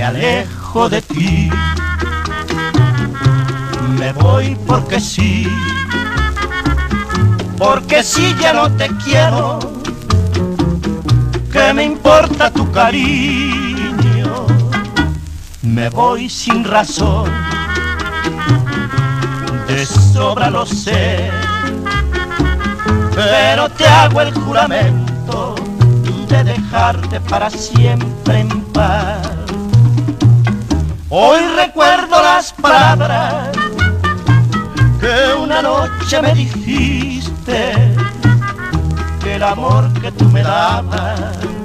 alejo de ti, me voy porque sí ya no te quiero. ¿Qué me importa tu cariño? Me voy sin razón, de sobra lo sé, pero te hago el juramento de dejarte para siempre en paz. Hoy recuerdo las palabras que una noche me dijiste, que el amor que tú me dabas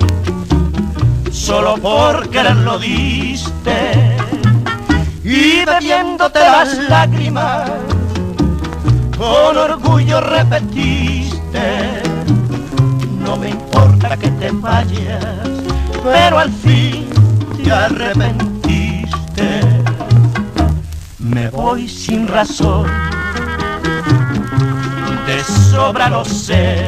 solo por querer lo diste, y bebiéndote las lágrimas con orgullo repetiste: no me importa que te vayas, pero al fin te arrepentiste. Me voy sin razón, de sobra lo sé,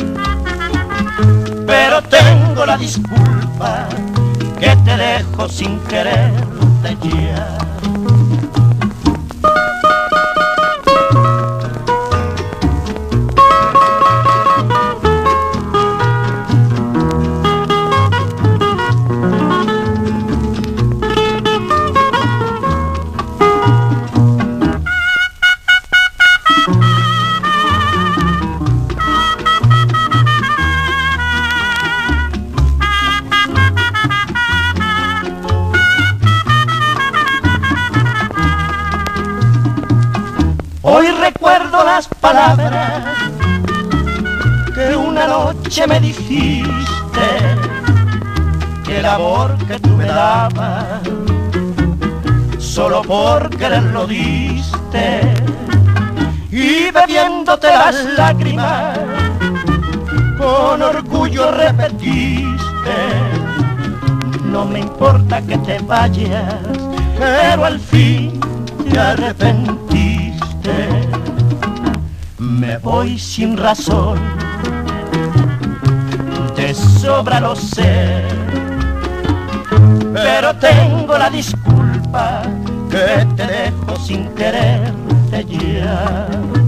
pero tengo la disculpa que te dejo sin quererte ya. Hoy recuerdo las palabras que una noche me dijiste, que el amor que tú me dabas solo por querer lo diste, y bebiéndote las lágrimas con orgullo repetiste: no me importa que te vayas, pero al fin te arrepentiste. Me voy sin razón, de sobra lo sé, pero tengo la disculpa que te dejo sin quererte ya.